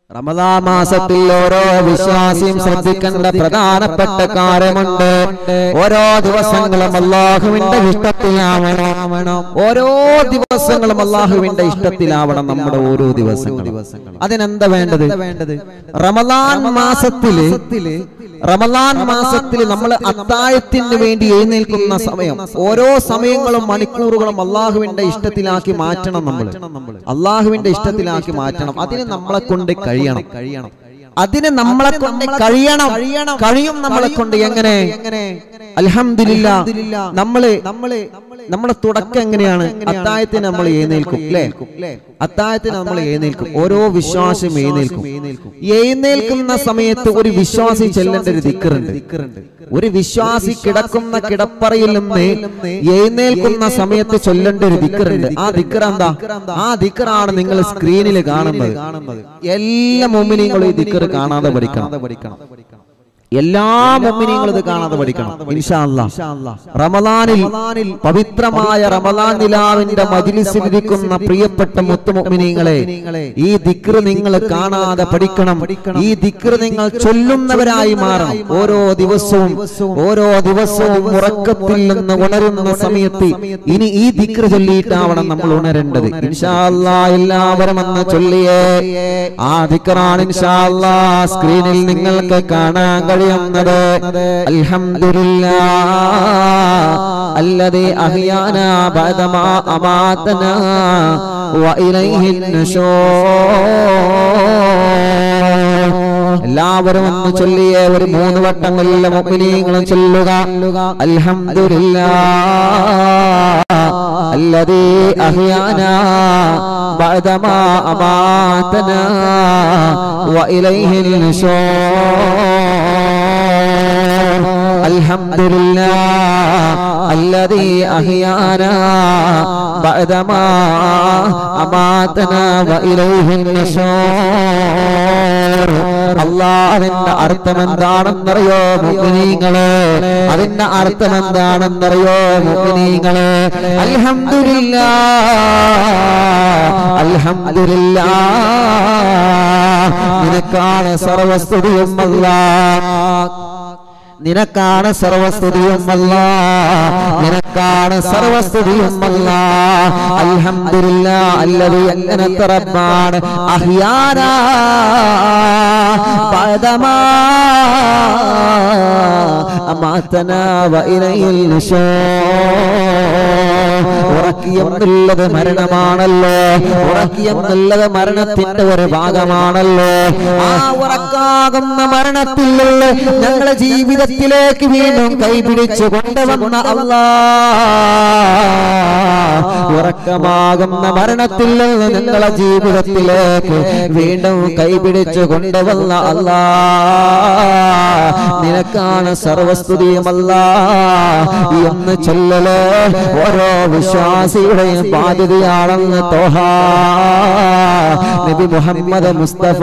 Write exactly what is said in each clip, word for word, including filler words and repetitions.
റമദാൻ മാസത്തിൽ ഓരോ വിശ്വാസിയും ശ്രദ്ധിക്കേണ്ട പ്രധാനപ്പെട്ട കാര്യമുണ്ട്. ഓരോ ദിവസങ്ങളും അല്ലാഹുവിന്റെ ഇഷ്ടത്തിലാവണം. ഓരോ ദിവസങ്ങളും അല്ലാഹുവിന്റെ ഇഷ്ടത്തിലാവണം നമ്മുടെ ഓരോ ദിവസങ്ങളും. അതിനെന്താ വേണ്ടത്? റമദാൻ മാസത്തില് റമദാൻ മാസത്തിൽ നമ്മൾ അത്താഴത്തിന് വേണ്ടി എഴുന്നേൽക്കുന്ന സമയം, ഓരോ സമയങ്ങളും മണിക്കൂറുകളും അല്ലാഹുവിന്റെ ഇഷ്ടത്തിലാക്കി മാറ്റണം. നമ്മൾ അല്ലാഹുവിന്റെ ഇഷ്ടത്തിലാക്കി മാറ്റണം. അതിന് നമ്മളെ കൊണ്ട് കഴിയണം കഴിയണം അതിന് നമ്മളെ കൊണ്ട് കഴിയണം കഴിയും നമ്മളെ കൊണ്ട്. എങ്ങനെ? അൽഹംദുലില്ലാഹ് നമ്മള് നമ്മള് നമ്മുടെ തുടക്കം എങ്ങനെയാണ്? അത്താഴത്തിന് നമ്മൾ എഴുന്നേൽക്കും അല്ലേ? അത്താഴത്തിന് നമ്മൾ എഴുന്നേൽക്കും. ഓരോ വിശ്വാസിയും എഴുന്നേൽക്കും. എഴുന്നേൽക്കുന്ന സമയത്ത് ഒരു വിശ്വാസി ചെല്ലേണ്ട ഒരു ദിക്റുണ്ട്. ഒരു വിശ്വാസി കിടക്കുന്ന കിടപ്പറയിൽ നിന്ന് എഴുന്നേൽക്കുന്ന സമയത്ത് ചൊല്ലേണ്ട ഒരു ദിക്റുണ്ട്. ആ ദിക്ർ എന്താ? ആ ദിക്റാണ് നിങ്ങൾ സ്ക്രീനിൽ കാണുന്നത്. എല്ലാ മുഅ്മിനീങ്ങളും ഈ ദിക്ർ കാണാതെ പഠിക്കണം. എല്ലാ മുഅ്മിനീങ്ങളും ഇത് കാണാതെ പഠിക്കണം ഇൻഷാ അല്ലാഹ്. റമദാനിൽ പവിത്രമായ റമദാൻ നിലാവിന്റെ മജ്ലിസിൽ ഇരിക്കുന്ന പ്രിയപ്പെട്ട മുത്തു മുഅ്മിനീങ്ങളെ, ഈ ദിക്ർ നിങ്ങൾ കാണാതെ പഠിക്കണം. ഈ ദിക്ർ നിങ്ങൾ ചൊല്ലുന്നവരായി മാറണം. ഓരോ ദിവസവും ഓരോ ദിവസവും ഉറക്കത്തിൽ നിന്ന് ഉണരുന്ന സമയത്ത് ഇനി ഈ ദിക്ർ ചൊല്ലിയിട്ടാവണം നമ്മൾ ഉണരേണ്ടത് ഇൻഷാ അല്ലാഹ്. എല്ലാവരും ഒന്ന് ചൊല്ലിയേ. ആ ദിക്റാണ് ഇൻഷാ അല്ലാഹ് സ്ക്രീനിൽ നിങ്ങൾക്ക് കാണാൻ കഴിയുന്നത്. അൽഹംദുലില്ലാഹ് അല്ലദീ അഹ്യാനാ ബഅദമാ അമാതനാ വഇലൈഹിൻ നുശൂർ. എല്ലാവരും ഒന്ന് ചൊല്ലിയേ. ഒരു മൂന്ന് വട്ടങ്ങളിൽ മുഅ്മിനീങ്ങളും ചൊല്ലുക. അൽഹംദുലില്ലാഹ് അല്ലദീ അഹ്യാനാ ബഅദമാ അമാതനാ വഇലൈഹിൻ നുശൂർ. അൽഹംദുലില്ലാഹ് അല്ലദീ അഹ്യാനാ ബഅദമാ അമാതനാ വഇലൈഹിൻ നുശൂർ. അല്ലാഹ് അതിന്റെ അർത്ഥം എന്താണെന്നറിയോ മുഅ്മിനീങ്ങളെ? അതിന്റെ അർത്ഥം എന്താണെന്നറിയോ മുഅ്മിനീങ്ങളെ? അൽഹംദുലില്ലാഹ് അൽഹംദുലില്ലാഹ് നിനക്കാണ് സർവസ്തുതിയും അല്ലാഹ്. നിനക്കാണ് സർവസ്തുതിയും അല്ലാഹ്. നിനക്കാണ് സർവസ്തുതിയും അല്ലാഹ്. അൽഹംദുലില്ലാഹ് അല്ലദീ അന്നത റബ്ബാണ് അഹ്യാനാ ബഅദമാ അമാതനാ വഇലൈഹിൽ നുശൂർ. ഉറക്കിയെന്നുള്ളത് മരണമാണല്ലോ. ഉറക്കിയെന്നുള്ളത് മരണത്തിന്റെ ഒരു ഭാഗമാണല്ലോ. ആ ഉറക്കാകുന്ന മരണത്തിലുള്ള ഞങ്ങളുടെ ജീവിതത്തിലേക്ക് വീണ്ടും കൈപിടിച്ചു കൊണ്ടുവന്ന അല്ലാഹ്, ഉറക്കമാകുന്ന മരണത്തിൽ നിന്ന് ഞങ്ങളുടെ ജീവിതത്തിലേക്ക് വീണ്ടും കൈപിടിച്ചു കൊണ്ടുവന്ന അല്ലാഹ്, നിനക്കാണ് സർവസ്തുതിയും അല്ലാഹ് എന്ന് ചൊല്ലലേ ഓരോ വിശ്വാസിയുടെയും ബാധ്യതയാണെന്ന് തോഹ നബി മുഹമ്മദ് മുസ്തഫ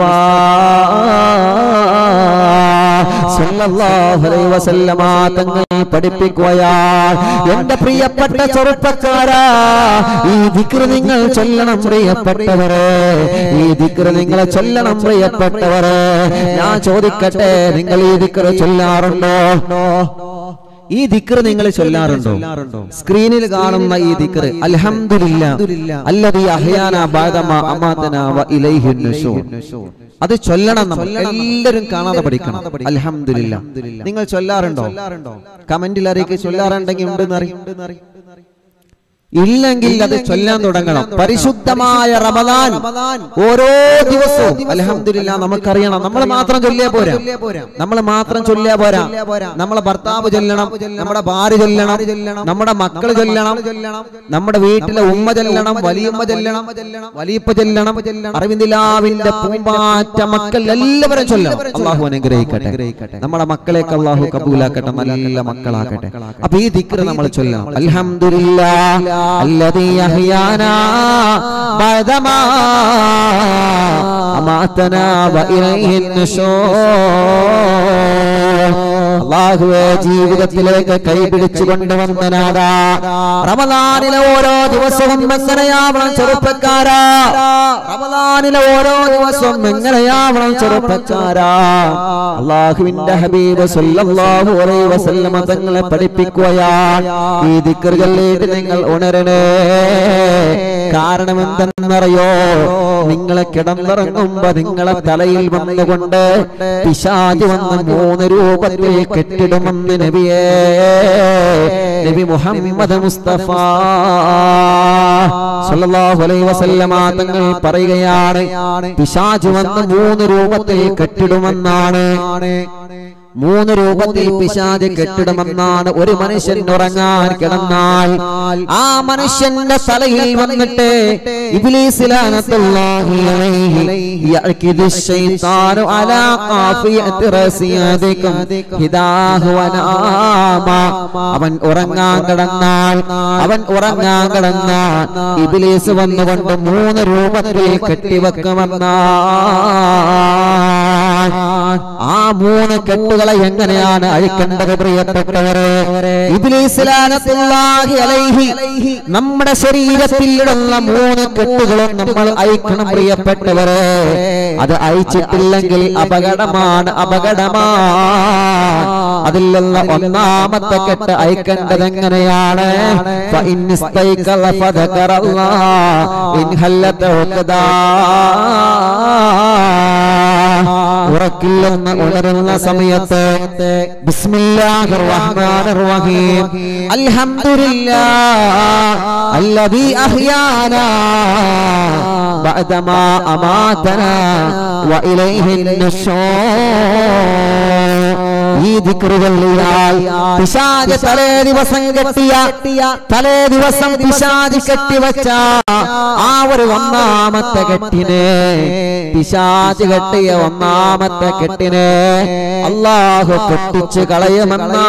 സല്ലല്ലാഹു അലൈഹി വസല്ലമ തങ്ങൾ പഠിപ്പിക്കുകയാണ്. എന്റെ പ്രിയപ്പെട്ട ചെറുപ്പക്കാരാ, ഈ ദിക്ർ നിങ്ങൾ ചൊല്ലണം പ്രിയപ്പെട്ടവരെ. ഈ ദിക്ർ നിങ്ങൾ ചൊല്ലണം പ്രിയപ്പെട്ടവരെ. ഞാൻ ചോദിക്കട്ടെ, നിങ്ങൾ ഈ ദിക്ർ ചൊല്ലാറുണ്ടോ? ഈ ദിക്ർ നിങ്ങൾ ചൊല്ലാറുണ്ടോ? സ്ക്രീനിൽ കാണുന്ന ഈ ദിക്ർ അൽഹംദുലില്ലാഹ് അല്ലദീ അഹ്യാനാ ബഅദമാ അമാതനാ വഇലൈഹിൻ നുശൂർ, അത് ചൊല്ലണം. നമ്മൾ എല്ലാവരും കാണാതെ പഠിക്കണം. അൽഹംദുലില്ലാഹ് നിങ്ങൾ ചൊല്ലാറുണ്ടോ? കമന്റിൽ അറിയിക്കുക. ചൊല്ലാറുണ്ടെങ്കിൽ ഉണ്ടെന്ന് അറിയും. ഇല്ലെങ്കിൽ അത് ചൊല്ലാൻ തുടങ്ങണം. പരിശുദ്ധമായ റമദാൻ ഓരോ ദിവസവും അൽഹംദുലില്ലാഹ് നമുക്കറിയണം. നമ്മൾ മാത്രം ചൊല്ലിയാ പോരാ. നമ്മൾ മാത്രം ചൊല്ലിയാ പോരാ. നമ്മളെ ഭർത്താവ് ചൊല്ലണം, നമ്മുടെ ഭാര്യ ചൊല്ലണം, നമ്മുടെ മക്കൾ ചൊല്ലണം, നമ്മുടെ വീട്ടിലെ ഉമ്മ ചൊല്ലണം, വലിയമ്മ ചൊല്ലണം, വലിയപ്പ ചൊല്ലണം, അറിവിന്ദിലാവിന്റെ പൂമ്പാറ്റ മക്കൾ എല്ലാവരും ചൊല്ലണം. അല്ലാഹു അനുഗ്രഹിക്കട്ടെ. നമ്മുടെ മക്കളെയൊക്കെ അല്ലാഹു കബൂലാക്കട്ടെ, നല്ല മക്കളാക്കട്ടെ. അപ്പൊ ഈ ദിക്ർ നമ്മൾ ചൊല്ലണം. അൽഹംദുലില്ലാഹ് الذي أحيانا بعدما أماتنا وإليه النشور. അല്ലാഹുവേ ജീവിതത്തിലേക്ക് കൈപിടിച്ചു കൊണ്ടുവന്നനാദാ റമദാനിലെ ഓരോ ദിവസവും എങ്ങനെയാവണം ചെറുപ്പക്കാരാ റമദാനിലെ ഓരോ ദിവസവും എങ്ങനെയാവണം ചെറുപ്പക്കാരാ അല്ലാഹുവിന്റെ ഹബീബ് സല്ലല്ലാഹു അലൈഹി വസല്ലം തങ്ങളെ പഠിപ്പിക്കുകയാണ് ഈ ദിക്ർ ചൊല്ലിയിട്ട് നിങ്ങൾ ഉണരണേ കാരണം എന്തെന്നറിയോ നിങ്ങളെ കിടന്നിറങ്ങുമ്പോ നിങ്ങളെ തലയിൽ വന്നുകൊണ്ട് പിശാച് വന്ന് മൂന്ന് രൂപത്തിൽ കെട്ടിടുമെന്ന് നബിയേ നബി മുഹമ്മദ് മുസ്തഫ സല്ലല്ലാഹു അലൈഹി വസല്ലമ തങ്ങൾ പറയുകയാണ് പിശാച് വന്ന് മൂന്ന് രൂപത്തിൽ കെട്ടിടുമെന്നാണ് മൂന്ന് രൂപത്തിൽ പിശാച് കെട്ടിടുമെന്നാണ് ഒരു മനുഷ്യൻ ഉറങ്ങാൻ കിടന്നാൽ ആ മനുഷ്യന്റെ തലയിൽ വന്നിട്ട് ഇബ്ലീസ് ലഅനത്തുല്ലാഹി അലൈഹി യഅകിദു ശൈത്താനു അലാ ഖാഫിയത്തി റസിയദികും ഹിദാഹു വനാമ അവൻ ഉറങ്ങാൻ കിടന്നാൽ അവൻ ഉറങ്ങാൻ കിടന്നാൽ ഇബ്ലീസ് വന്നുകൊണ്ട് മൂന്ന് രൂപത്തിൽ കെട്ടിവെക്കുമെന്നാണ് ആ മൂന്ന് കെട്ടുകൾ എങ്ങനെയാണ് അഴിക്കേണ്ടത് പ്രിയപ്പെട്ടവരെ ഇബ്ലീസ് ലഅനത്തുല്ലാഹി അലൈഹി നമ്മുടെ ശരീരത്തിൽ ഇടുന്ന മൂന്ന് കെട്ടുകളും നമ്മൾ അഴിക്കണം പ്രിയപ്പെട്ടവരെ അത് അഴിച്ചിട്ടില്ലെങ്കിൽ അപകടമാണ് അപകടമാണ് അതിലുള്ള ഒന്നാമത്തെ കെട്ട് അഴിക്കേണ്ടത് എങ്ങനെയാണ് ഉറക്കില്ലെന്ന് ഉണരുന്ന സമയത്ത് ബിസ്മില്ലാഹിർ റഹ്മാനിർ റഹീം അൽഹംദുലില്ലാഹ് അല്ലദീ അഹ്യാനാ ബഅദമാ അമാതനാ വഇലൈഹിൻ നുശൂർ ഈ ദിക്റുകളിൽ പിശാച് തലേ ദിവസം കെട്ടിയ തലേ ദിവസം പിശാച് കെട്ടിവച്ച ആ ഒരു ഒന്നാമത്തെ കെട്ടിനെ പിശാച് കെട്ടിയ ഒന്നാമത്തെ കെട്ടിനെ അല്ലാഹു പൊട്ടിച്ചു കളയുമെന്നാണ്.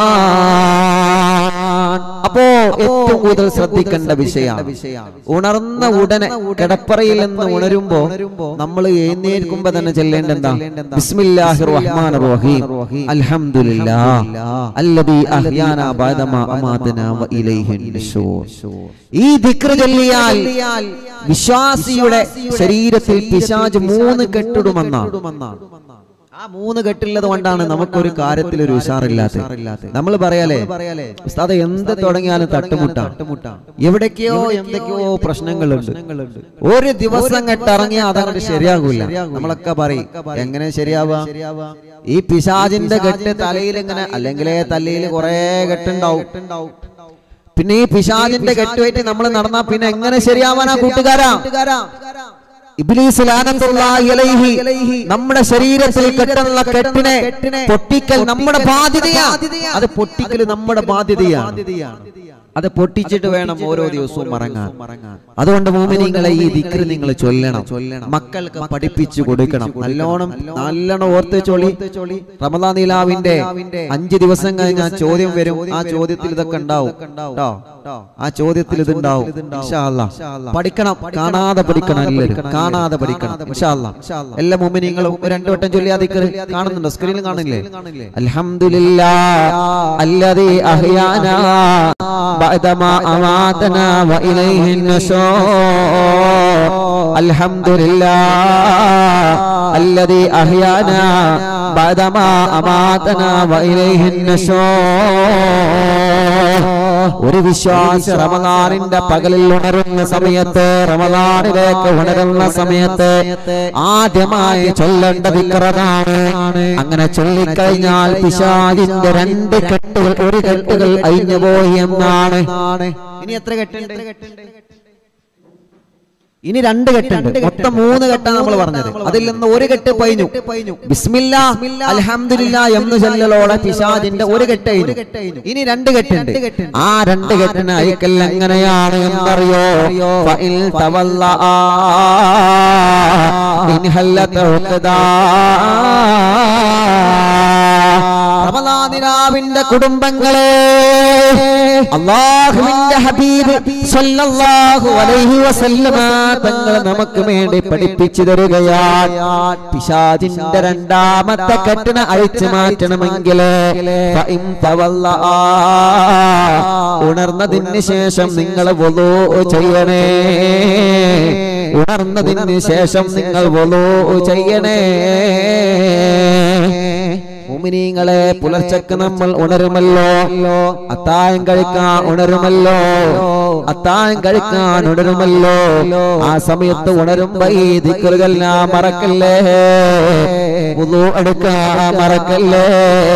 അപ്പോ ഏറ്റവും കൂടുതൽ ശ്രദ്ധിക്കേണ്ട വിഷയമാണ് ഉണർന്ന ഉടനെ കിടപ്പറയിൽ നിന്ന് ഉണരുമ്പോ നമ്മൾ എഴുന്നേൽക്കുമ്പോ തന്നെ ചെല്ലേണ്ട എന്താ ബിസ്മില്ലാഹിർ റഹ്മാനിർ റഹീം അൽഹംദുലില്ലാഹ് അല്ലദീ അഹ്യാനാ ബഅദമാ അമാതനാ വഇലൈഹിൻ നുശൂർ. ഈ ദിക്ർ ചൊല്ലിയാൽ വിശ്വാസിയുടെ ശരീരത്തിൽ പിശാച് മൂന്ന് കെട്ടിടുമെന്നാണ്. ആ മൂന്ന് കെട്ടുള്ളത് കൊണ്ടാണ് നമുക്കൊരു കാര്യത്തിൽ ഒരു ഉഷാറില്ലാത്ത. നമ്മൾ പറയാലേ ഉസ്താദ് എന്ത് തുടങ്ങിയാലും തട്ടുമുട്ടാം, എവിടേക്കോ എന്തൊക്കെയോ പ്രശ്നങ്ങളുണ്ട്. ഒരു ദിവസം കെട്ടിറങ്ങിയാൽ അതങ്ങോട്ട് ശരിയാകൂല. നമ്മളൊക്കെ പറയും എങ്ങനെ ശരിയാവാ? ഈ പിശാചിന്റെ കെട്ട് തലയിൽ ഇങ്ങനെ അല്ലെങ്കിലേ തലയിൽ കുറെ കെട്ടുണ്ടാവും. പിന്നെ ഈ പിശാചിന്റെ കെട്ടുമായിട്ട് നമ്മൾ നടന്നാ പിന്നെ എങ്ങനെ ശരിയാവാനാ കൂട്ടുകാരാ? ഇബ്ലീസ് ലഅനത്തുല്ലാഹി അലൈഹി നമ്മുടെ ശരീരത്തിൽ കെട്ടുന്ന കെട്ടിനെ പൊട്ടിക്കൽ നമ്മുടെ ബാധ്യതയാണ്. അത് പൊട്ടിക്കൽ നമ്മുടെ ബാധ്യതയാണ്. അത് പൊട്ടിച്ചിട്ട് വേണം ഓരോ ദിവസവും മറങ്ങാൻ. അതുകൊണ്ട് മുഅ്മിനീങ്ങളെ ഈ ദിക്ർ നിങ്ങൾ ചൊല്ലണം, മക്കൾക്ക് പഠിപ്പിച്ചു കൊടുക്കണം. നല്ലോണം നല്ലോണം ഓർത്ത് ചൊല്ലി. റമദാൻ നിലാവിന്റെ അഞ്ച് ദിവസം കഴിഞ്ഞാൽ ചോദ്യം വരും. ആ ചോദ്യത്തിൽ ഇതൊക്കെ ഉണ്ടാവും കേട്ടോ. ആ ചോദ്യത്തിൽ ഇതുണ്ടാവും. ഇൻഷാ അല്ലാഹ് പഠിക്കണം, കാണാതെ പഠിക്കണം. എല്ലാവരും കാണാതെ പഠിക്കണം ഇൻഷാ അല്ലാഹ്. എല്ലാ മുഅ്മിനീങ്ങളും രണ്ടു വട്ടം ചൊല്ലി ആ ദിക്ർ കാണുന്നുണ്ടോ? സ്ക്രീനിൽ കാണില്ലേ? അൽഹംദുലില്ലാഹ് അല്ലദീ അഹ്യാനാ ബഅദമാ അമാതനാ വഇലൈഹിൻ നുശൂർ. അൽഹംദുലില്ലാഹ് അല്ലദീ അഹ്യാനാ ബഅദമാ അമാതനാ വഇലൈഹിൻ നുശൂർ. ഒരു വിശ്വാസി റമദാനിന്റെ പകലിൽ ഉണരുന്ന സമയത്ത്, റമദാനിലേക്ക് ഉണരുന്ന സമയത്ത് ആദ്യമായി ചൊല്ലേണ്ട ദിക്റാണ്. അങ്ങനെ ചൊല്ലിക്കഴിഞ്ഞാൽ പിശാചിന്റെ രണ്ട് കെട്ടുകൾ ഒരു കെട്ടുകൾ അഴിഞ്ഞുപോയി എന്നാണ്. ഇനി എത്ര കെട്ടുണ്ട്? ഇനി രണ്ട് കെട്ടുണ്ട്. മൊത്തം മൂന്ന് കെട്ടാണ് നമ്മൾ പറഞ്ഞത്. അതിൽ നിന്ന് ഒരു കെട്ട് പൈഞ്ഞു. ബിസ്മില്ലാഹ് അൽഹംദുലില്ലാഹ് എന്ന് ചൊല്ലലോടെ പിശാചിന്റെ ഒരു കെട്ട് കഴിഞ്ഞു. ഇനി രണ്ട് കെട്ടുണ്ട്. ആ രണ്ട് കെട്ടിന് അയക്കൽ എങ്ങനെയാണ് എന്നറിയോ? ഫഇൽ തവല്ലാ ഇൻ ഹല്ലത ഉഖദാ. റമദാൻ നിലാവിന്റെ കുടുംബങ്ങളെ, അല്ലാഹുവിന്റെ ഹബീബ് സ്വല്ലല്ലാഹു അലൈഹി വസല്ലമ തങ്ങൾ നമുക്ക് വേണ്ടി പഠിപ്പിച്ചു തരുകയാണ്. പിശാചിന്റെ രണ്ടാമത്തെ കെട്ടിനെ അഴിച്ചു മാറ്റണമെങ്കിൽ ഉണർന്നതിന് ശേഷം നിങ്ങൾ വുളൂ ചെയ്യണേ. ഉണർന്നതിന് ശേഷം നിങ്ങൾ വുളൂ ചെയ്യണേ. മുഅ്മിനീങ്ങളെ, പുലർച്ചക്ക് നമ്മൾ ഉണരുമല്ലോ, അത്താഴം കഴിക്കാൻ ഉണരുമല്ലോ, അത്താഴം കഴിക്കാൻ ഉണരുമല്ലോ. ആ സമയത്ത് ഉണരുമ്പോ ഈ ദിക്റുകളെല്ലാം മറക്കല്ലേ, വുളൂ എടുക്കാൻ മറക്കല്ലേ.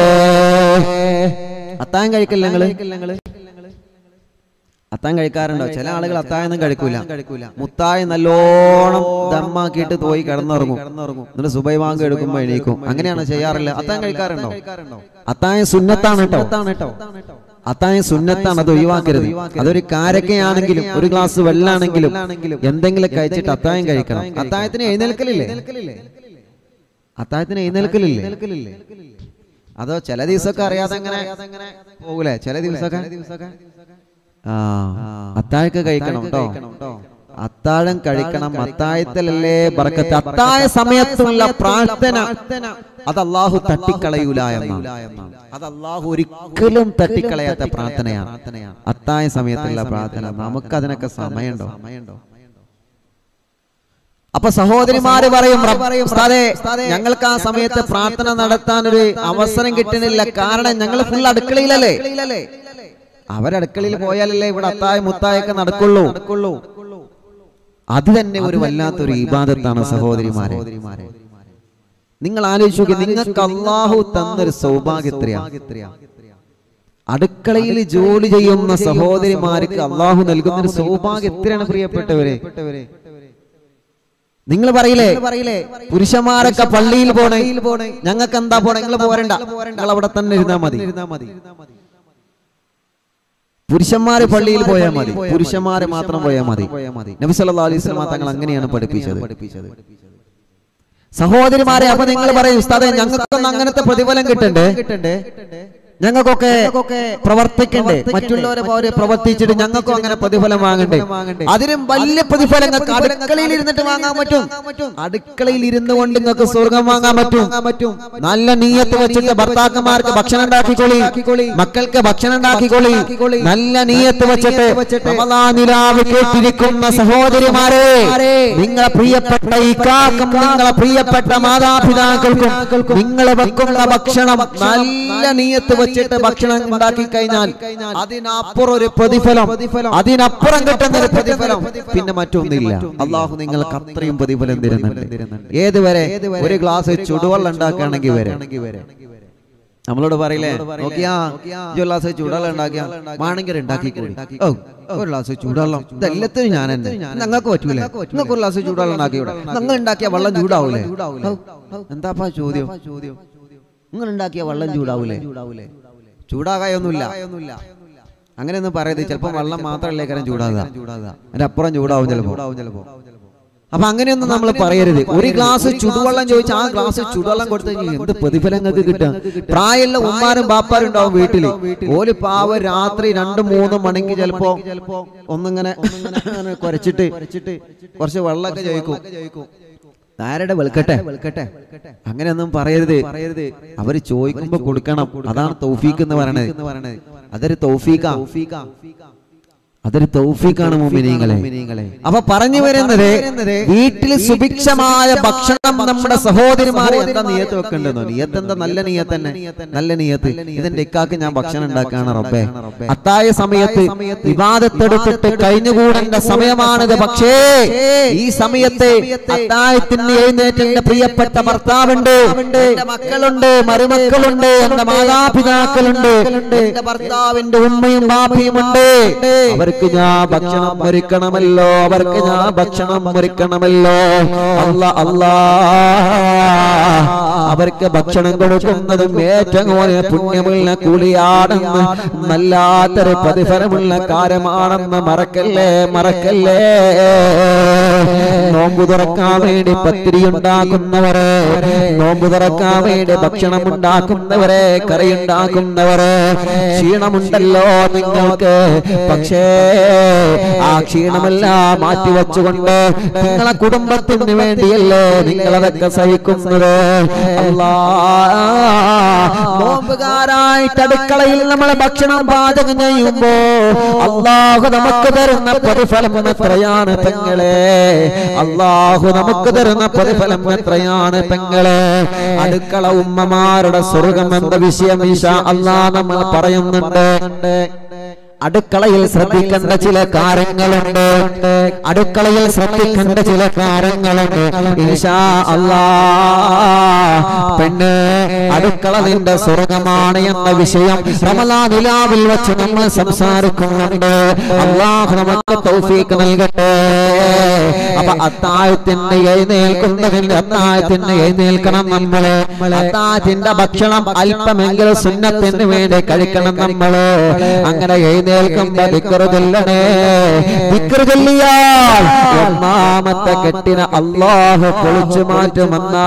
അത്താഴം കഴിക്കല്ലേ നിങ്ങള്? അത്താഴം കഴിക്കാറുണ്ടോ? ചില ആളുകൾ അത്താഴം കഴിക്കൂല. മുത്താഴം നല്ലോണം ദമ്മാക്കിയിട്ട് പോയി കിടന്നുറങ്ങും, എന്നിട്ട് സുബൈ വാങ്ക് എടുക്കുമ്പോ എണീക്കും. അങ്ങനെയാണ് ചെയ്യാറില്ല. അത്താഴം കഴിക്കാറുണ്ടോ? അത്താഴം സുന്നത്താണ് കേട്ടോ. അത്താഴം സുന്നത്താണ്, അത് ഒഴിവാക്കരുത്. അതൊരു കാരക്കയാണെങ്കിലും ഒരു ഗ്ലാസ് വെള്ളാണെങ്കിലും എന്തെങ്കിലും കഴിച്ചിട്ട് അത്താഴം കഴിക്കണം. അത്താഴത്തിന് എഴുന്നേൽക്കലില്ലേ? അത്താഴത്തിന് എഴുന്നേൽക്കലില്ലേ? അതോ ചില ദിവസമൊക്കെ അറിയാതെ അങ്ങനെ പോകൂലേ? ചില ദിവസമൊക്കെ ആ അത്താഴൊക്കെ കഴിക്കണം കേട്ടോ. അത്താഴം കഴിക്കണം. അത്താഴത്തിലല്ലേ ബർക്കത്ത്. അത്താഴ സമയത്തുള്ള പ്രാർത്ഥന അത് അല്ലാഹു തട്ടിക്കളയൂല എന്നാണ്. അത് അല്ലാഹു ഒരിക്കലും തട്ടിക്കളയാത്ത പ്രാർത്ഥനയാണ് അത്താഴ സമയത്തുള്ള പ്രാർത്ഥന. നമുക്ക് അതിനൊക്കെ സമയമുണ്ടോ? അപ്പൊ സഹോദരിമാര് പറയും, ഞങ്ങൾക്ക് ആ സമയത്ത് പ്രാർത്ഥന നടത്താൻ ഒരു അവസരം കിട്ടുന്നില്ല. കാരണം ഞങ്ങൾ ഫുൾ അടുക്കളയിലല്ലേ. അവരടുക്കളയിൽ പോയാലല്ലേ ഇവിടെ അത്തായ മുത്തായൊക്കെ നടക്കുള്ളൂ. അത് തന്നെ ഒരു വല്ലാത്തൊരു ഇബാദത്താണ് സഹോദരിമാരെ. നിങ്ങൾ ആലോചിച്ചു നോക്കി, നിങ്ങൾക്ക് അല്ലാഹു തന്നൊരു സൗഭാഗ്യത്രയാ. അടുക്കളയിൽ ജോലി ചെയ്യുന്ന സഹോദരിമാർക്ക് അല്ലാഹു നൽകുന്ന ഒരു സൗഭാഗ്യം എത്രയാണ് പ്രിയപ്പെട്ടവരെ. നിങ്ങൾ പറയില്ലേ പുരുഷന്മാരൊക്കെ പള്ളിയിൽ പോണേ, ഞങ്ങൾക്ക് എന്താ പോണേ? നിങ്ങൾ പോരണ്ട, നിങ്ങൾ അവിടെ തന്നെ ഇരുന്നാ മതി. പുരുഷന്മാര് പള്ളിയിൽ പോയാൽ മതി, പുരുഷന്മാരെ മാത്രം പോയാൽ മതി. നബി സല്ലല്ലാഹു അലൈഹി വസല്ലം തങ്ങൾ അങ്ങനെയാണ് പഠിപ്പിച്ചത്. സഹോദരിമാരെ, അപ്പൊ നിങ്ങൾ പറയും, ഉസ്താദേ ഞങ്ങൾക്കൊന്നും അങ്ങനത്തെ പ്രതിഫലം കിട്ടണ്ടേ, ഞങ്ങൾക്കൊക്കെ പ്രവർത്തിക്കണ്ടേ, മറ്റുള്ളവരെ പോലെ പ്രവർത്തിച്ചിട്ട് ഞങ്ങൾക്കും അങ്ങനെ പ്രതിഫലം വാങ്ങണ്ടേ? അതിനും വലിയ പ്രതിഫലം നിങ്ങൾക്ക് അടുക്കളയിൽ ഇരുന്നിട്ട് വാങ്ങാൻ പറ്റും. അടുക്കളയിൽ ഇരുന്നു കൊണ്ട് നിങ്ങൾക്ക് സ്വർഗം വാങ്ങാൻ പറ്റും. നല്ല നീയത്ത് വെച്ചിട്ട് ഭർത്താക്കന്മാർക്ക് ഭക്ഷണം ഉണ്ടാക്കിക്കൊള്ളി, മക്കൾക്ക് ഭക്ഷണം ഉണ്ടാക്കിക്കൊള്ളി. നല്ല നീയത്ത് വെച്ചിട്ട് റമളാൻ നിലാവ് കേട്ടിരിക്കുന്ന സഹോദരിമാരെ, നിങ്ങളെ പ്രിയപ്പെട്ട ഇക്കാക്കും നിങ്ങളെ പ്രിയപ്പെട്ട മാതാപിതാക്കൾക്കും നിങ്ങൾ വെക്കുന്ന ഭക്ഷണം നല്ല നീയത്ത് വെച്ചിട്ട് ഭക്ഷണം ഉണ്ടാക്കി കഴിഞ്ഞാൽ അതിനപ്പുറം ഒരു പ്രതിഫലം, അതിനപ്പുറം കിട്ടുന്ന ഒരു പ്രതിഫലം പിന്നെ മറ്റൊന്നില്ല. അല്ലാഹു നിങ്ങൾക്ക് അത്രയും പ്രതിഫലം തരുന്നുണ്ട്. ഏതുവരെ? ഒരു ഗ്ലാസ് ചുടുവെള്ളം ഉണ്ടാക്കുകയാണെങ്കിൽ വരെ നമ്മളോട് പറയില്ലേ, നോക്കിയാ ഒരു ഗ്ലാസ് ചൂടുവെള്ളം ഉണ്ടാക്കിയാ മാണെങ്കിൽ ഉണ്ടാക്കിക്കൂടി. ഓ ഒരു ഗ്ലാസ് ചൂടുവെള്ളം ഇതെല്ലാത്തിനും ഞാൻ തന്നെ, ഞങ്ങൾക്ക് പറ്റൂലേ? നിങ്ങൾക്ക് ഒരു ഗ്ലാസ് ചൂടുവെള്ളം ഉണ്ടാക്കിയൂടെ? നിങ്ങൾ ഉണ്ടാക്കിയ വെള്ളം ചൂടാവൂലേ? എന്താപ്പാ ചോദ്യം? നിങ്ങൾ ഉണ്ടാക്കിയ വെള്ളം ചൂടാവൂലേ? ചൂടാകായൊന്നുമില്ല. അങ്ങനെയൊന്നും പറയരുത്. ചിലപ്പോൾ വെള്ളം മാത്രമല്ലേ കാരണം ചൂടാകുക, അതിന്റെ അപ്പുറം ചൂടാവും ചിലപ്പോ. അപ്പൊ അങ്ങനെയൊന്നും നമ്മൾ പറയരുത്. ഒരു ഗ്ലാസ് ചുടുവെള്ളം ചോദിച്ചാൽ ആ ഗ്ലാസ് ചുടുവെള്ളം കൊടുത്തു കഴിഞ്ഞാൽ എന്ത് പ്രതിഫലങ്ങൾക്ക് കിട്ടുക? പ്രായമുള്ള ഉമ്മാരും ബാപ്പാരും ഉണ്ടാവും വീട്ടില്. ഓല് പാവ രാത്രി രണ്ടു മൂന്ന് മണിക്ക് ചിലപ്പോ ഒന്നിങ്ങനെ കുരച്ചിട്ട് കുറച്ച് വെള്ളമൊക്കെ ചോദിക്കും, ആരുടെ വെളുക്കട്ടെ വെളുക്കട്ടെ. അങ്ങനെയൊന്നും പറയരുത്. അവര് ചോദിക്കുമ്പോ കൊടുക്കണം. അതാണ് തൗഫീഖ് എന്ന് പറയണത്. അതൊരു തൗഫീഖാ, അതൊരു തൗഫീഖാണ് മുഅ്മിനീങ്ങളെ. അപ്പൊ പറഞ്ഞു വരുന്നത്, വീട്ടിൽ സുഭിക്ഷമായ ഭക്ഷണം നമ്മുടെ സഹോദരിമാരെ എന്താ നിയത്ത് വെക്കേണ്ടതോ? നിയത്ത് എന്താ? നല്ല നിയത്ത് തന്നെ, നല്ല നിയത്ത്. ഇതിന്റെ ഇക്കാക്ക് ഞാൻ ഭക്ഷണം ഉണ്ടാക്കാണ് റബ്ബേ. അത്തായ സമയത്ത് ഇബാദത്തെടുത്തിട്ട് കഴിഞ്ഞുകൂടേണ്ട സമയമാണിത്. പക്ഷേ ഈ സമയത്ത് അത്തായത്തിന് എഴുന്നേറ്റ് എന്റെ പ്രിയപ്പെട്ട ഭർത്താവുണ്ട്, എന്റെ മക്കളുണ്ട്, മരുമക്കളുണ്ട്, എന്റെ മാതാപിതാക്കളുണ്ട്, എന്റെ ഭർത്താവിന്റെ ഉമ്മയും ബാപ്പയും ഉണ്ട്. അവർക്ക് ഞാൻ ഭക്ഷണം ഒരുക്കണമല്ലോ, അവർക്ക് ഞാൻ ഭക്ഷണം ഒരുക്കണമല്ലോ. അല്ലാ അല്ലാ അവർക്ക് ഭക്ഷണം കൊടുക്കുന്നതും ഏറ്റവും കൂടുതൽ പുണ്യമുള്ള കൂലിയാണെന്ന് നല്ലാത്തൊരു പ്രതിഫലമുള്ള കാര്യമാണെന്ന് മറക്കല്ലേ മറക്കല്ലേ. നോമ്പു തുറക്കാൻ വേണ്ടി പത്തിരി ഉണ്ടാക്കുന്നവരെ, നോമ്പു തുറക്കാൻ വേണ്ടി ഭക്ഷണം ഉണ്ടാക്കുന്നവരെ, കറി ഉണ്ടാക്കുന്നവരെ, ക്ഷീണമുണ്ടല്ലോ നിങ്ങൾക്ക്. പക്ഷേ ആ ക്ഷീണമെല്ലാം മാറ്റിവെച്ചുകൊണ്ട് നിങ്ങളെ കുടുംബത്തിന് വേണ്ടിയല്ലേ നിങ്ങളതൊക്കെ സഹിക്കുന്നത്. അല്ലാഹ് നോമ്പുകാരായിട്ട് അടുക്കളയിൽ നമ്മളെ ഭക്ഷണം പാചകം ചെയ്യുമ്പോ അല്ലാഹു നമുക്ക് തരുന്ന പ്രതിഫലം എത്രയാണ് പെങ്ങളെ, അല്ലാഹു നമുക്ക് തരുന്ന പ്രതിഫലം എത്രയാണ് പെങ്ങളെ. അടുക്കള ഉമ്മമാരുടെ സ്വർഗം എന്ന വിഷയം ഇൻഷാ അല്ലാഹ് നമ്മൾ പറയുന്നുണ്ട്. അടുക്കളയിൽ ശ്രദ്ധിക്കേണ്ട ചില കാര്യങ്ങളുണ്ട്, അടുക്കളയിൽ ശ്രദ്ധിക്കേണ്ട ചില കാര്യങ്ങളുണ്ട് ഇൻഷാ അല്ലാഹ്. പെണ്ണ് അടുക്കള നിന്റെ സ്വർഗമാണ് എന്ന വിഷയം റമളാൻ നിലാവിൽ വെച്ച് നമ്മൾ സംസാരിക്കുന്നുണ്ട്. അല്ലാഹു നമുക്ക് തൗഫീഖ് നൽകട്ടെ. അപ്പൊ അത്താഴത്തിന് എഴുന്നേൽക്കുന്നതിന്റെ അത്താഴത്തിന് എഴുന്നേൽക്കണം നമ്മള്. അത്താഴത്തിന്റെ ഭക്ഷണം അല്പമെങ്കിലും സുന്നത്തിന് വേണ്ടി കഴിക്കണം നമ്മള്. അങ്ങനെ എഴുന്നേൽക്കുമ്പോ ദിക്ർ ചൊല്ലണേ. ദിക്ർ ചൊല്ലിയാൽ ഒന്നാമത്തെ കെട്ടിനെ അല്ലാഹു പൊളിച്ചു മാറ്റുമെന്നാ.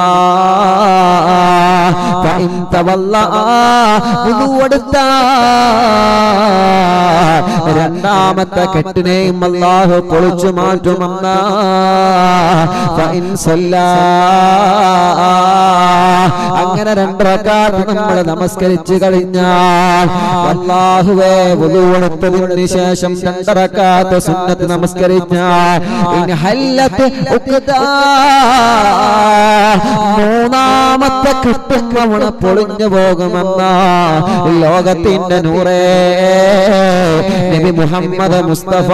രണ്ടാമത്തെ കെട്ടിനെയും അല്ലാഹു പൊളിച്ചു മാറ്റുമെന്നാ. അങ്ങനെ രണ്ട് റക്അത്ത് നമ്മൾ നമസ്കരിച്ചു കഴിഞ്ഞാൽ അല്ലാഹുവേ വുളു എടുത്തതിന് ശേഷം രണ്ട് റക്അത്ത് സുന്നത്ത് നമസ്കരിച്ചാൽ ഇനി ഹല്ലത്ത് ഉഖ്ദാ മൂന്നാമത്തെ കെട്ടും അവളെ പൊളിഞ്ഞു പോകുമെന്ന ലോകത്തിന്റെ നൂറേ നബി മുഹമ്മദ് മുസ്തഫ.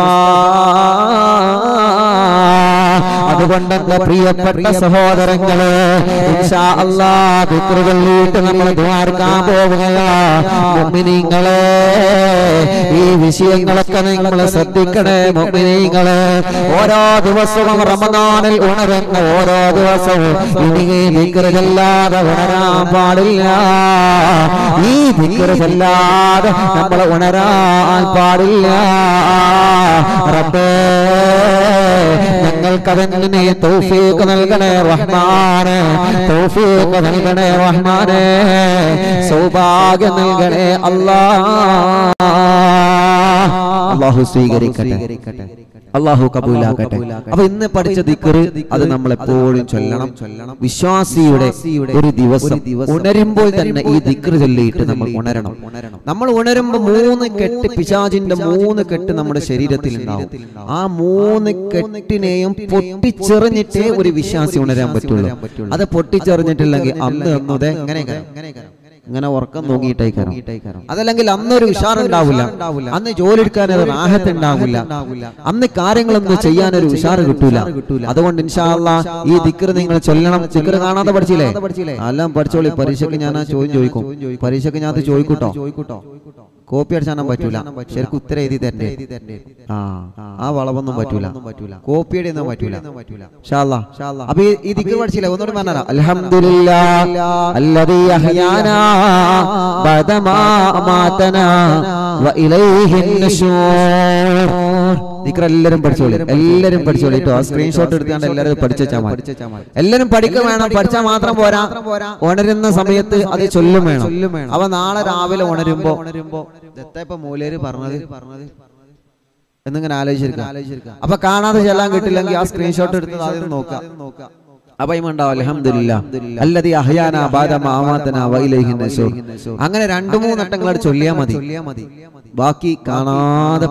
അതുകൊണ്ട് എന്റെ പ്രിയപ്പെട്ട സഹോദരങ്ങളെ ഇൻഷാ അല്ലാഹ് ദിക്ർ ചൊല്ലിയിട്ട് നമ്മൾ ദുആർക്കാൻ പോവുകയാ. മുഅ്മിനീങ്ങളെ ഈ വിഷയങ്ങളൊക്കെ നിങ്ങൾ ശ്രദ്ധിക്കണേ മുഅ്മിനീങ്ങളെ. ഓരോ ദിവസവും റമദാനിൽ ഉണരുന്ന ഓരോ ദിവസവും ഇനി ദിക്ർ ചൊല്ലാതെ ഉണരാൻ പാടില്ല. ഈ ദിക്ർ ചൊല്ലാതെ നമ്മൾ ഉണരാൻ പാടില്ല. റബ്ബേ ഞങ്ങൾക്കതിന് തൗഫീഖ് നൽകണേ റഹ്മാനെ, തൗഫീഖ് നൽകണേ റഹ്മാനെ, സൗഭാഗ്യം നൽകണേ അല്ലാഹ്. അല്ലാഹു സ്വീകരിക്കട്ടെ, അല്ലാഹു കബൂലാക്കട്ടെ. അപ്പൊ ഇന്ന് പഠിച്ച ദിക്ർ അത് നമ്മൾ എപ്പോഴും ചൊല്ലണം. വിശ്വാസിയുടെ ഒരു ദിവസം ഉണരുമ്പോൾ തന്നെ ഈ ദിക്ർ ചൊല്ലിയിട്ട് നമ്മൾ ഉണരണം. നമ്മൾ ഉണരുമ്പോൾ മൂന്ന് കെട്ട് പിശാചിന്റെ മൂന്ന് കെട്ട് നമ്മുടെ ശരീരത്തിൽ ഉണ്ടാവും. ആ മൂന്ന് കെട്ടിനെയും പൊട്ടിച്ചെറിഞ്ഞിട്ടേ ഒരു വിശ്വാസി ഉണരാൻ പറ്റുള്ളൂ. അത് പൊട്ടിച്ചെറിഞ്ഞിട്ടില്ലെങ്കിൽ അന്ന് അന്നതെ ഇങ്ങനെ ഇങ്ങനെ ഉറക്കം തൂങ്ങിയിട്ടേക്കാരം. അതല്ലെങ്കിൽ അന്നൊരു ഉഷാറുണ്ടാവില്ല, അന്ന് ജോലി എടുക്കാൻ ഒരു റാഹത്ത് ഉണ്ടാവില്ല, അന്ന് കാര്യങ്ങളൊന്നും ചെയ്യാൻ ഒരു ഉഷാറ് കിട്ടൂല. അതുകൊണ്ട് ഇൻഷാ അല്ലാഹ് ഈ ദിക്ർ നിങ്ങൾ ചൊല്ലണം. ദിക്ർ കാണാതെ പഠിച്ചില്ലേ? എല്ലാം പഠിച്ചോളി. പരീക്ഷയ്ക്ക് ഞാൻ ആ ചോദ്യം ചോദിക്കും. പരീക്ഷയ്ക്ക് ഞാൻ അത് ചോദിക്കൂട്ടോ. കോപ്പി അടിച്ചാൻ പറ്റൂല, ശരിക്കും ഉത്തരം എഴുതി തരണ്ടേ. ആ ആ വളവൊന്നും പറ്റൂല, കോപ്പി അടിയൊന്നും പറ്റൂല. ഇൻഷാ അല്ലാഹ് അപ്പൊ ഈ ദിക്ർ പഠിച്ചില്ലേ? ഒന്നുകൂടി പറഞ്ഞാ അൽഹംദുലില്ലാഹ് അല്ലദീ അഹ്യാനാ ബഅദമാ അമാതനാ വഇലൈഹിൻ നുശൂർ. ദിക്ർ എല്ലാവരും പഠിച്ചോളി, എല്ലാവരും പഠിച്ചോളി കേട്ടോ. ആ സ്ക്രീൻഷോട്ട് എടുത്താണ്ട് എല്ലാവരും പഠിച്ചാൽ മതി. എല്ലാവരും പഠിക്കുക വേണം, പഠിച്ചാൽ മാത്രം പോരാ. ഉണരുന്ന സമയത്ത് അത് ചൊല്ലും വേണം. അപ്പൊ നാളെ രാവിലെ ഉണരുമ്പോ ദത്തപ്പ മൂലേര് പറഞ്ഞത് എന്നിങ്ങനെ ആലോചിച്ചിരിക്കുക. അപ്പൊ കാണാതെ ചെല്ലാൻ കിട്ടില്ലെങ്കിൽ ആ സ്ക്രീൻഷോട്ട് എടുത്ത് ആദ്യം നോക്കാം. അപ്പൊ ഇമുണ്ടാവും അൽഹംദുലില്ലാഹ് അല്ലദീ അഹ്യാനാ ബഅദമാ അമാതനാ വഇലൈഹിൻ നുശൂർ. അങ്ങനെ രണ്ടു മൂന്ന് വട്ടങ്ങൾ ചൊല്ലിയാൽ മതി. ബാക്കി കാണാതെ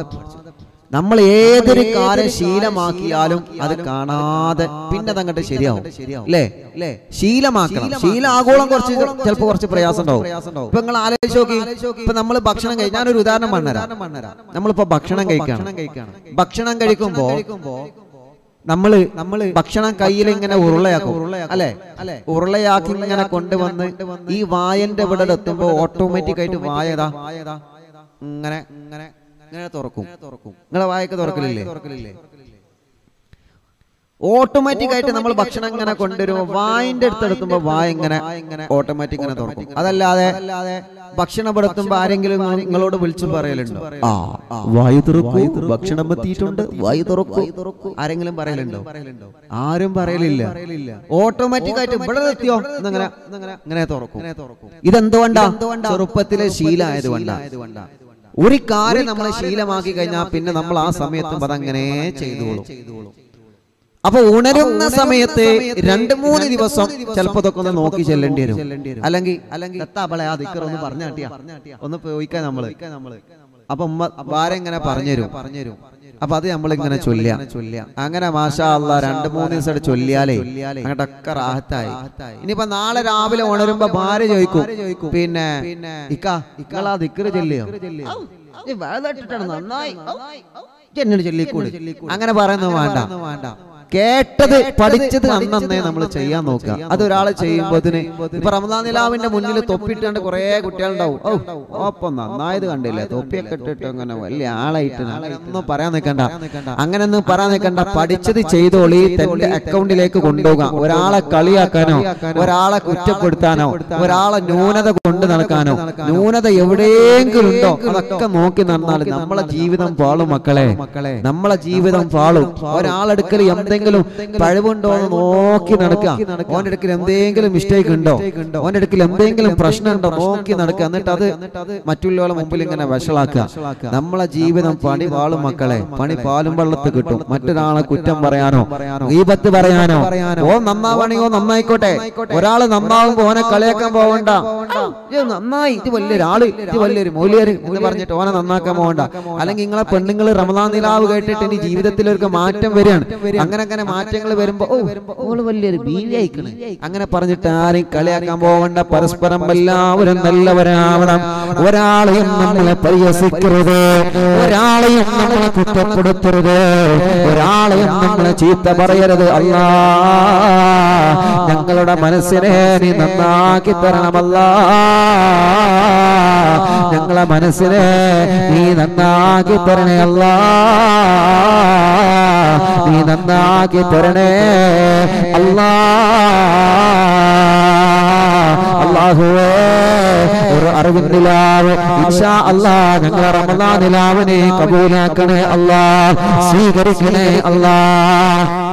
നമ്മൾ ഏതൊരു കാര്യം ശീലമാക്കിയാലും അത് കാണാതെ പിന്നെ അതങ്ങോട്ട് ശരിയാവും. അല്ലേ? ശീലമാക്കണം. ശീലം ആഗോളം കുറച്ച് ചിലപ്പോ കുറച്ച് പ്രയാസം ഉണ്ടാവും. ഇപ്പൊ നിങ്ങൾ ആലോചിച്ച് നോക്കി. ഇപ്പൊ നമ്മൾ ഭക്ഷണം കഴി ഞാനൊരു ഉദാഹരണം പറഞ്ഞുതരാം. നമ്മളിപ്പോ ഭക്ഷണം കഴിക്കണം. ഭക്ഷണം കഴിക്കുമ്പോ നമ്മള് നമ്മള് ഭക്ഷണം കയ്യിൽ ഇങ്ങനെ ഉരുളയാക്കും. അല്ലെ? ഉരുളയാക്കി ഇങ്ങനെ കൊണ്ടുവന്ന് ഈ വായന്റെ ഇവിടെ എത്തുമ്പോ ഓട്ടോമാറ്റിക് ആയിട്ട് വായതാ ഇങ്ങനെ ഇങ്ങനെ ഇങ്ങനെ തുറക്കും. നിങ്ങളെ വായൊക്കെ തുറക്കലില്ലേ? ഓട്ടോമാറ്റിക് ആയിട്ട് നമ്മൾ ഭക്ഷണം ഇങ്ങനെ കൊണ്ടുവരുമ്പോ വായിന്റെ അടുത്തെടുത്തുമ്പോ വായ ഇങ്ങനെ ഓട്ടോമാറ്റിക് ഇങ്ങനെ തുറക്കും. അതല്ലാതെ ഭക്ഷണം പെടുത്തുമ്പോ ആരെങ്കിലും നിങ്ങളോട് വിളിച്ചു പറയലുണ്ടോ, ആ വായു തുറക്കൂ, ഭക്ഷണം എത്തിയിട്ടുണ്ട്, വായു തുറക്കൂ, ആരെങ്കിലും പറയലുണ്ടോ? ആരും പറയലില്ല. ഓട്ടോമാറ്റിക് ആയിട്ട് ഇവിടെ എത്തിയോ ഇങ്ങനെ ഇങ്ങനെ തുറക്കും. ഇതെന്തുകൊണ്ടാ? ചെറുപ്പത്തിലെ ശീലമായതുകൊണ്ടാ. ഒരു കാര്യം നമ്മളെ ശീലമാക്കി കഴിഞ്ഞാൽ പിന്നെ നമ്മൾ ആ സമയത്തും അതങ്ങനെ ചെയ്തോളും. അപ്പൊ ഉണരുന്ന സമയത്ത് രണ്ട് മൂന്ന് ദിവസം ചിലപ്പോ ഇതൊക്കെ ഒന്ന് നോക്കി ചെല്ലേണ്ടി വരും. അല്ലെങ്കിൽ അല്ലെങ്കിൽ എത്താപ്പളെ ആ ദിക്കർ ഒന്ന് പറഞ്ഞാട്ടിയാ ഒന്ന് പോയിക്കാൻ നമ്മള്. അപ്പൊ ഉമ്മ ഭാര്യ ഇങ്ങനെ പറഞ്ഞുതരും പറഞ്ഞുതരും അപ്പൊ അത് നമ്മളിങ്ങനെ ചൊല്ലിയ ചൊല്ലിയ അങ്ങനെ മാഷാ അല്ലാഹ് രണ്ട് മൂന്ന് ദിവസം ചൊല്ലിയാലേ അങ്ങോട്ടൊക്കെ റാഹത്തായി. ഇനിയിപ്പോ നാളെ രാവിലെ ഉണരുമ്പോ ഭാര്യ ചോദിക്കും, പിന്നെ ഇക്ക ഇക്കളാ ദിക്കർ ചൊല്ലിയോ, നന്നായി എന്നോട് ചൊല്ലിക്കൂടി, അങ്ങനെ പറയുന്നത് വേണ്ട. വേണ്ട കേട്ടത് പഠിച്ചത് അന്നേ നമ്മൾ ചെയ്യാൻ നോക്കുക. അതൊരാളെ ചെയ്യുമ്പോത്തിന് ഇപ്പൊ റമദാൻ നിലാവിന്റെ മുന്നിൽ തൊപ്പിട്ടാണ്ട് കുറെ കുട്ടികളുണ്ടാവും. ഓ ഒപ്പം നന്നായത് കണ്ടില്ലേ, തൊപ്പിയൊക്കെ ഇട്ടിട്ട് അങ്ങനെ വലിയ ആളായിട്ട് ഒന്നും പറയാൻ നിൽക്കണ്ട, അങ്ങനെയൊന്നും പറയാൻ നിൽക്കണ്ട. പഠിച്ചത് ചെയ്തോളി, തന്റെ അക്കൗണ്ടിലേക്ക് കൊണ്ടുപോകാം. ഒരാളെ കളിയാക്കാനോ ഒരാളെ കുറ്റപ്പെടുത്താനോ ഒരാളെ ന്യൂനത കൊണ്ട് നടക്കാനോ, ന്യൂനത എവിടെയെങ്കിലും ഉണ്ടോ അതൊക്കെ നോക്കി നടന്നാൽ നമ്മളെ ജീവിതം പാളും മക്കളെ, നമ്മളെ ജീവിതം പാളും. ഒരാളെടുക്കൽ എന്തെങ്കിലും പഴവുണ്ടോ എന്ന് നോക്കി നടക്കുക. ഓന്റെ അടുക്കൽ എന്തെങ്കിലും മിസ്റ്റേക്ക് ഉണ്ടോ, ഓന്റെ അടുക്കൽ എന്തെങ്കിലും പ്രശ്നം ഉണ്ടോ നോക്കി നടക്കുക. എന്നിട്ട് അത് മറ്റുള്ളവരുടെ മുമ്പിൽ ഇങ്ങനെ വഷളാക്കുക. നമ്മളെ ജീവിതം പണി പാളും മക്കളെ, പണി പാലും വെള്ളത്ത് കിട്ടും. മറ്റൊരാളെ കുറ്റം പറയാനോ ഗീബത്ത് പറയാനോ, ഓ നന്നാവണെയോ നന്നായിക്കോട്ടെ, ഒരാള് നന്നാവുമ്പോ ഓനെ കളിയാക്കാൻ പോവണ്ട. നന്നായി, ഇത് വലിയൊരാള്, ഇത് വലിയൊരു മൗലിയര് എന്ന് പറഞ്ഞിട്ട് ഓനെ നന്നാക്കാൻ പോകണ്ട. അല്ലെങ്കിൽ നിങ്ങളെ പെണ്ണുങ്ങൾ റമദാൻ നിലാവ് കേട്ടിട്ട് ഇനി ജീവിതത്തിൽ ഒരു മാറ്റം വരികയാണ്, അങ്ങനെ അങ്ങനെ മാറ്റങ്ങൾ വരുമ്പോ ഓ ഓള് വലിയൊരു ബീവി ആയിക്കണ് അങ്ങനെ പറഞ്ഞിട്ട് ആരെയും കളിയാക്കാൻ പോകണ്ട. പരസ്പരം എല്ലാവരും നല്ലവരാവണം. ഒരാളെയും നമ്മളെ പരിഹസിക്കരുത്, ഒരാളെയും നമ്മളെ കുറ്റപ്പെടുത്തരുത്, ഒരാളെയും നമ്മളെ ചീത്ത പറയരുത്. അല്ലാ ഞങ്ങളുടെ മനസ്സിനെ നീ നന്നാക്കി തരണമല്ലാ, ഞങ്ങളെ മനസ്സിനെ നീ നന്നാക്കി തരണേ അല്ലാ, നീ നന്നാക്കി തരണേ അല്ലാ. അല്ലാഹുവേ ഒരു അറിവിൻ നിലാവ് ഇൻഷാ അല്ലാഹ് ഞങ്ങളെ റമദാൻ നിലാവിനെ കബൂലാക്കണേ അല്ലാഹ്, സ്വീകരിക്കണേ അല്ലാഹ്.